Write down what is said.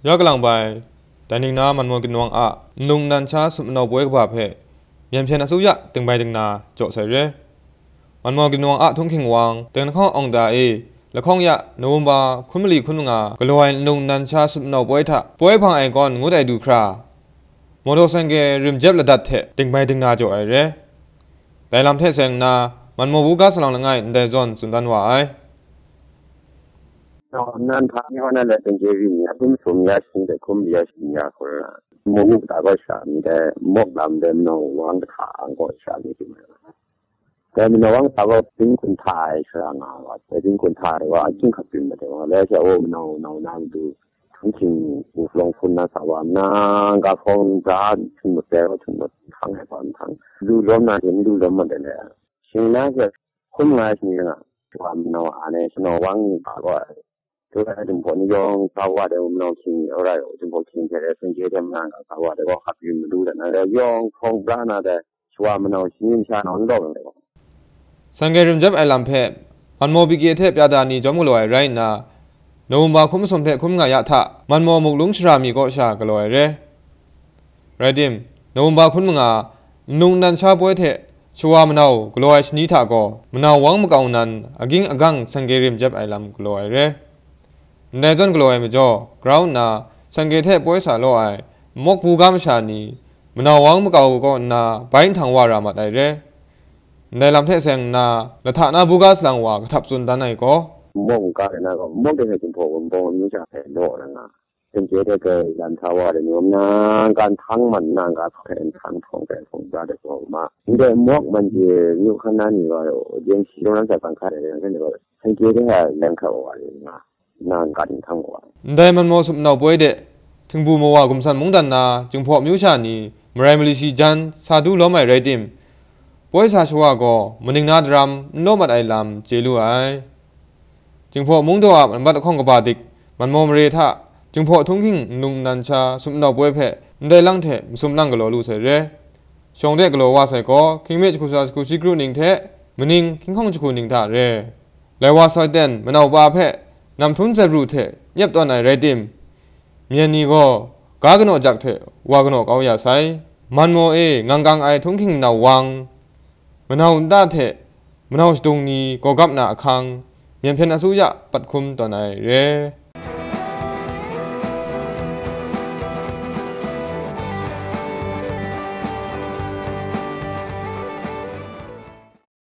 ยากลังไปแต่นิ่งน้ามันมองกินวงอะนุ่งนันชาสุนเอาป่วยกับแบบเพ่ยังเพียงอสุยะตึงไปตึงนาโจใส่เร่มันมองกินวงอะทุ่งขิงวังตึงข้ององดาและข้องยะโนมบาคุณมลีคุณงากลอยนุ่งนันชาสุนเอาป่วยทะป่วยพังไอก่อนงูได้ดูคราโมโดสังเกริมเจ็บละดัดเถตึงไปตึงนาโจไอเร่แต่ลำเทเสงนามันมองบุกาสลังละไงในจอนสุนดันวาไอนั่นทางนี้ว่านั่นแหละเป็นเจวินเนี่ยผมสมยาสิงแต่คุมยาสิงยาคนละมุกตาก็สามีแต่มกดำเดินนวังขาก็สามีที่มันแต่มีนวังตาก็เป็นคนไทยใช่ไหมว่าแต่เป็นคนไทยว่าจริงขับเป็นมาแต่ว่าแล้วจะโอ้นางดูทั้งจริงบุฟลงคุณนะสาวนางกับฟงจานถึงหมดแล้วถึงหมดทั้งให้ความทั้งดูล้มนะเห็นดูล้มหมดเลยสิ่งนั้นจะคุ้มงานสิ่งนั้นว่ามีนอันนี้นวังตาก็ตัวไอ้ถึงผลยองสาวเดี๋ยวมันคิงอะไรถึงผลคิงแต่สังเกตได้มากสาวเดี๋ยวก็ขับยืนมาดูแต่นะแล้วยองคงปลาหน้าแต่ชัวมันเอาชิ้นชาหนอนดอกเลยสังเกตริมจับไอลำเพมันโมบิเกเทปยาดานีจอมกลอยไรน่ะโนมบาคุ้มสมเทคุ้มงายะทะมันโมมุกลุงชรามีก็ชากลอยเร่ไรดิมโนมบาคุ้มงานุงนันชาป่วยเทชัวมันเอากลอยชนิดทะก็มันเอาวังมกเอานันอกิงอกังสังเกตริมจับไอลำกลอยเร่ในจนกลอยมจ่อกราวน่ะสังเกตเทป่วยสาลอยมกบูกามชานีมันเอาวังมกเอาก็น่ะไปทางวารามาได้เร่ในลำเทเสงนาและฐานะบุกาสลังวากทับสุนดานไหนก็มองกันนะก็มองได้ถึงพอผมบอกมีจากแผ่นโลนะนะเป็นเจได้เกิดการทาวาเดี๋ยวนะการทั้งมันนางการแผ่นทั้งทองแต่ทองได้ก็มาแต่มอกมันจะอยู่ข้างนั้นนี่ว่ายังชีวิตนั้นจะตั้งค่าได้ยังไงก็ให้เจได้แรงเข้าว่าเลยนะนางการทั้งวันได้มันมอสุนเอาป่วยเดถึงบูมัวกุมสันมงดันนาจึงพอมิวชานีมไรมลิชีจันซาดูล้อไม่ไรดิมป่วยสาชัวก็มันนิงนาดรัมโนมัดไอลำเจลูไอจึงพอมุงตัวมันบัดข้องกับบาดิกมันมอมเรทะจึงพอทุ่งหิ่งนุ่งนันชาสุนเอาป่วยเพได้ลังเทสุมลังกลอลูเสเรชงเด็กกลอว่าใส่ก็คิงเมจคุซาสกุชิกรุนิงเทมันนิงคิงข้องจุกุนิงท่าเรแล้วว่าใส่เด่นมันเอาบาเพนำทุนจะรู้เทเย็บตัวไหนไรดิมเมียนี้ก็กากนอจักเทว่ากนอเอาอย่าใส่มันโมงังกังไอทุ่งหิ่งนาวังมันเอาด้าเทมันเอาตรงนี้ก็กับหน้าคังเมียนเพียนอสุยะปัดคุมตัวไหนเร